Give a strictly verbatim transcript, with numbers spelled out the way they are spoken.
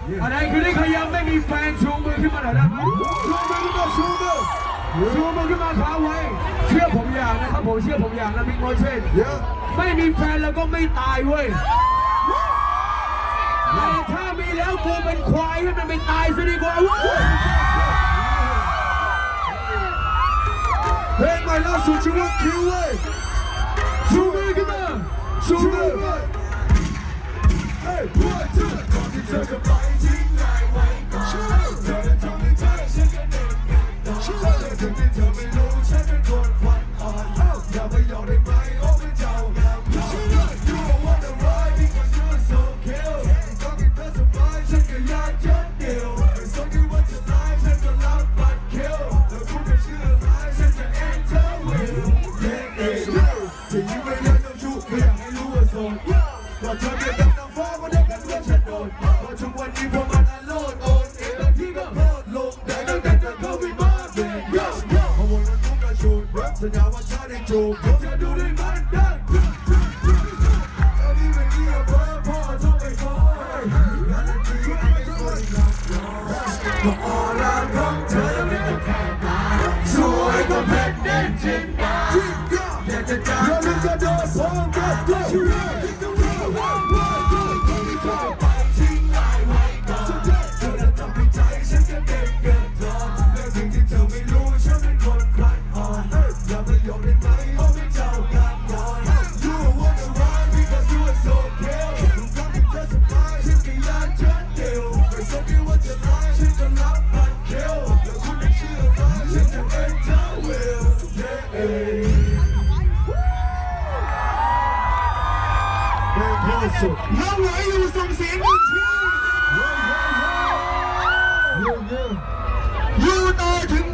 อะไรคือที่เขายังไม่มีแฟนชูมือขึ้นมาหน่อยได้ไหมชูมือขึ้นมาชูมือชูมือขึ้นมาค้าไว้เชื่อผมอย่างนะครับผมเชื่อผมอย่างนะบิ๊กโมเช่นไม่มีแฟนแล้วก็ไม่ตายเว้ยแต่ถ้ามีแล้วกูเป็นควายให้มันไปตายซะดีกว่าเพลงใหม่ล่าสุดชื่อว่าคิวเว้ยชูมือขึ้นมาชูมือเฮ้ยพูดเถอะก่อนที่เธอจะไปทิ้งง่ายไว้ก่อนเธอจะทำให้ใจฉันกระเด็นต่อแต่ถึงที่เธอไม่รู้ฉันเป็นคนควันอ่อนอย่าไปยอมได้ไหมโอ้ไม่เจ้างามยอม You don't wanna ride because you're so kill ก็กินเธอสบายฉันก็อยากจะเดียวไม่สนที่ว่าจะตายฉันก็รับบัตร kill แล้วคุณจะเชื่ออะไรฉันจะ enter will yeah yeah ที่ยิ่งไม่อยากต้องชูไม่อยากให้รู้ว่าโสดว่าเธอเป็นดังน้ำฟ้าว่าได้กันเมื่อฉันโดนเพราะทุกวันนี้พวกมันอันโลดโอนเองบางทีก็โพดลงแต่ตั้งแต่เธอเข้าไปบ้านเด็กเพราะวันนั้นทุกการชูสัญญาว่าฉันได้จูบเธอดูได้มันได้ตอนนี้ไม่มีเบอร์พ่อโทรไปขอการันตีไอ้คนรักก็ออร่าของเธอไม่ต้องแค่ตาสวยกว่าเพชรเด่นจริงป่ะอยากจะจับเธอจะโดนฟ้องก็ได้น้องไหนอยู่ส่งเสียงดังชีอยู่ต่อถึง